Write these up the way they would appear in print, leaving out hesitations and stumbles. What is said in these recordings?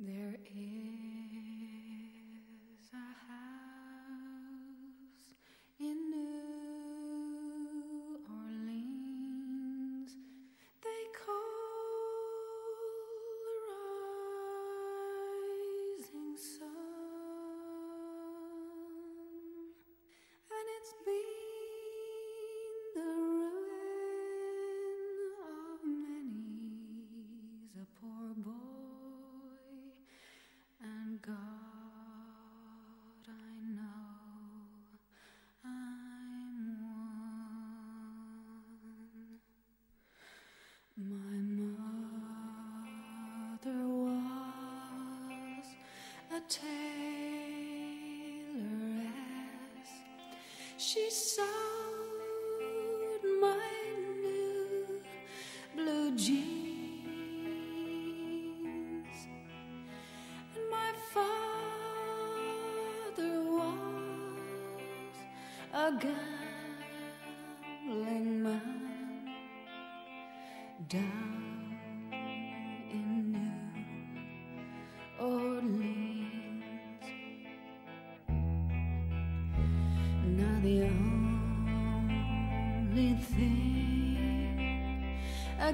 There is a house in New Orleans they call the Rising Sun, and it's been the ruin of many's a poor boy. And God, I know I'm one. My mother was a tailoress. She sewed my new blue jeans. A gambling man down in New Orleans. Now the only thing a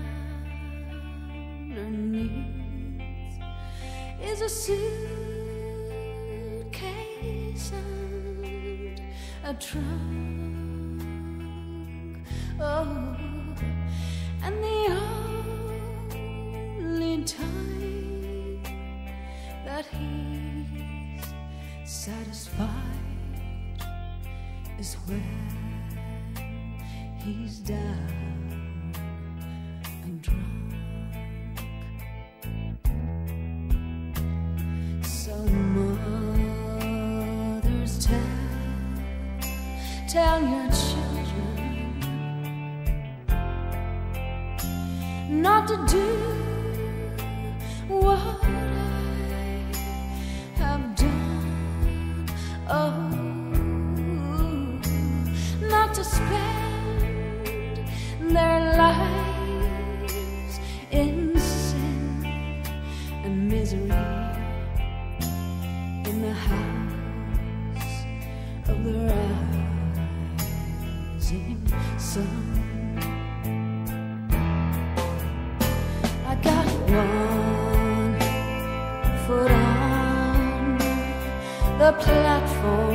gambler needs is a suitcase and a trunk, oh, and the only time that he's satisfied is when he's down and drunk. So mothers tell your children not to do what I have done. Oh, not to spend their lives in sin and misery in the house of the rising sun. I got one foot on the platform,